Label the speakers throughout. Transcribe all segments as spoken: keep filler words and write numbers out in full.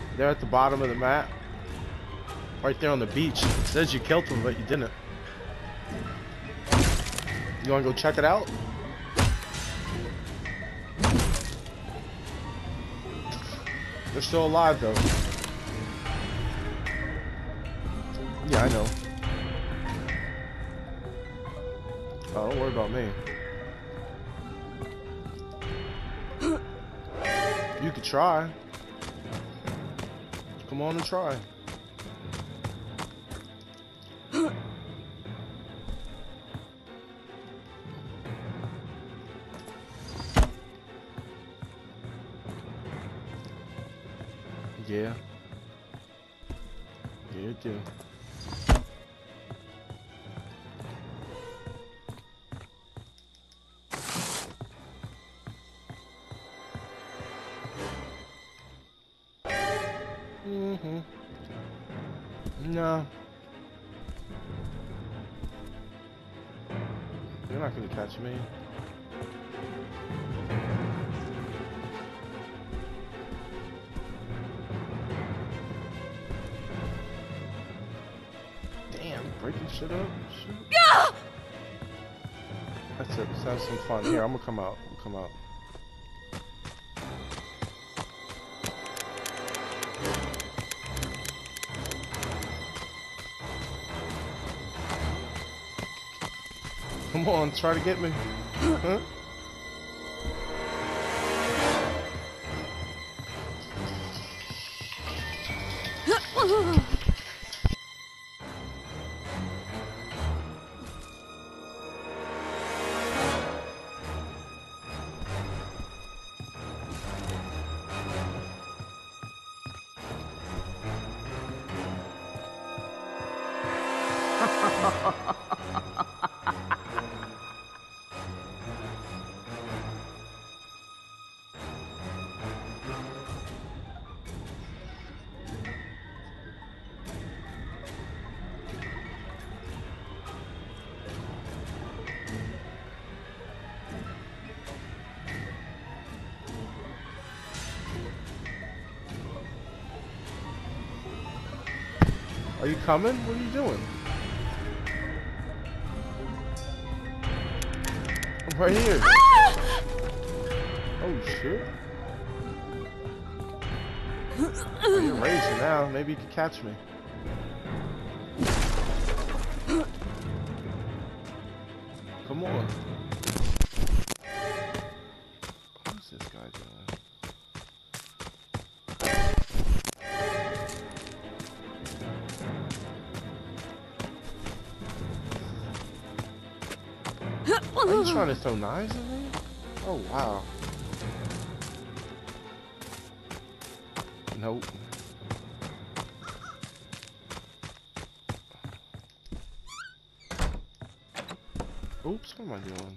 Speaker 1: They're at the bottom of the map. Right there on the beach. It says you killed them, but you didn't. You wanna go check it out? They're still alive though. Yeah, I know. Oh, don't worry about me. You could try. Come on and try. Yeah. Yeah, it do. Mm-hmm. No. You're not gonna catch me. Damn, breaking shit up. Shit.
Speaker 2: Yeah!
Speaker 1: That's it. Let's have some fun. Here, I'm gonna come out. I'm gonna come out. Come on, try to get me. Huh? Are you coming? What are you doing? I'm right here.
Speaker 2: Ah!
Speaker 1: Oh shit. Oh, you're raging now. Maybe you can catch me. Come on. What's this guy doing? Are you trying to throw knives at me? Oh wow. Nope. Oops, what am I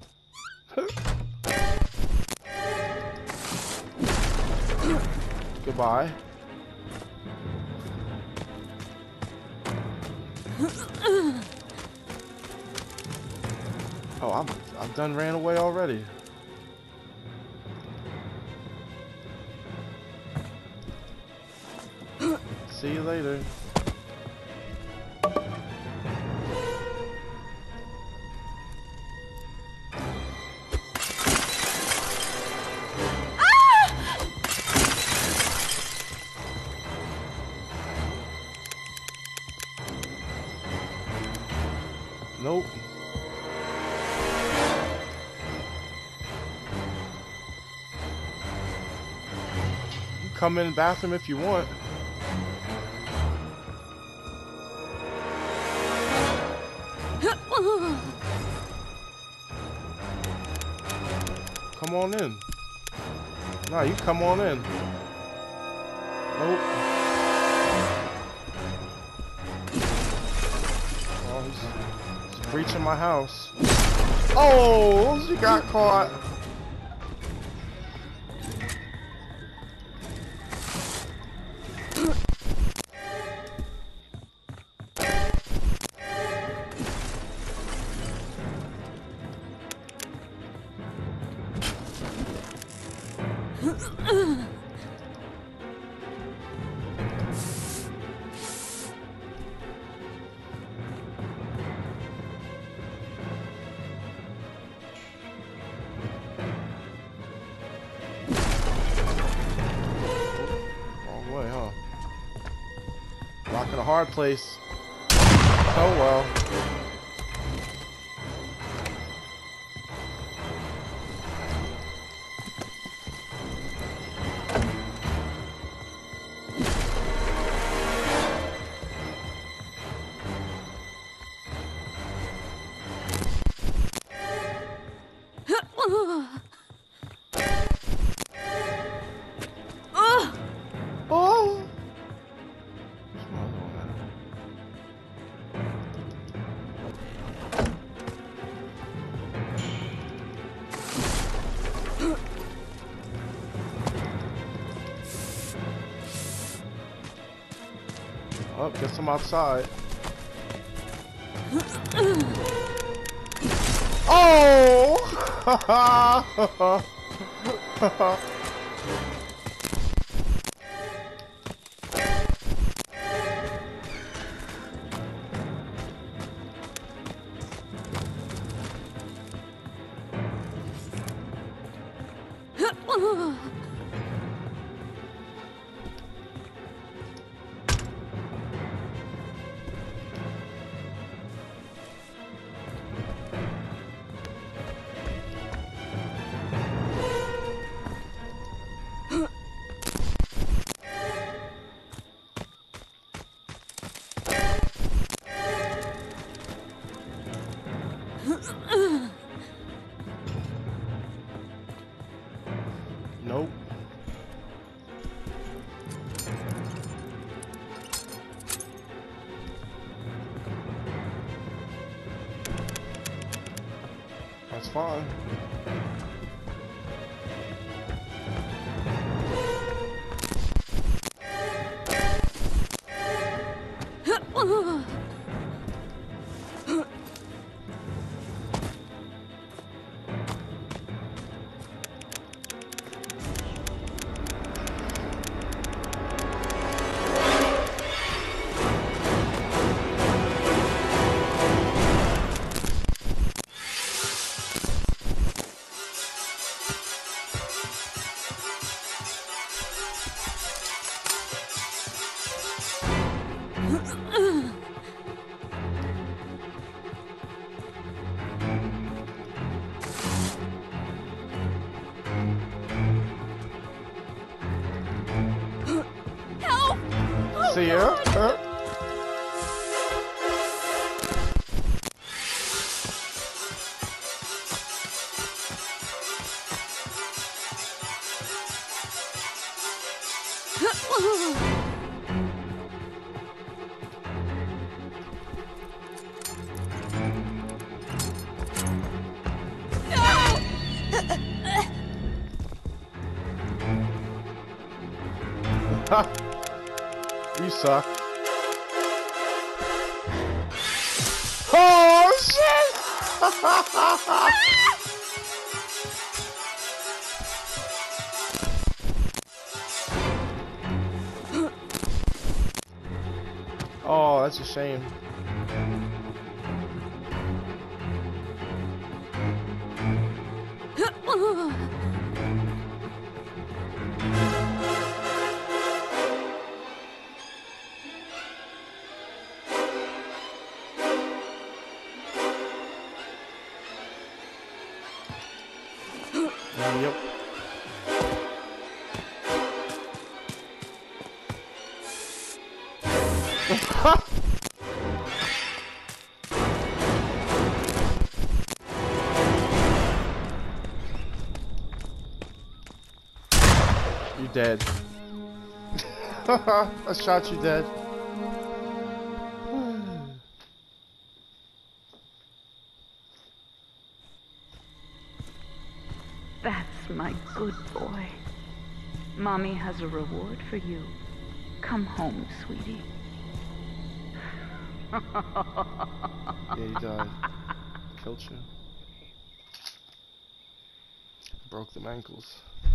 Speaker 1: doing? Goodbye. Oh, I'm I've done ran away already. See you later. Nope. You come in the bathroom if you want. Come on in. Nah, you come on in. Nope. Oh, he's, he's breaching my house. Oh, she got caught. Rocking a hard place. Oh well. Oh! Oh, guess I'm outside. Oh! Nope. That's fine. See ya. Huh? You suck. Oh shit! Oh, that's a shame. Yep. You dead. I shot you dead.
Speaker 2: That's my good boy. Mommy has a reward for you. Come home, sweetie.
Speaker 1: Yeah, you died. Killed you. Broke them ankles.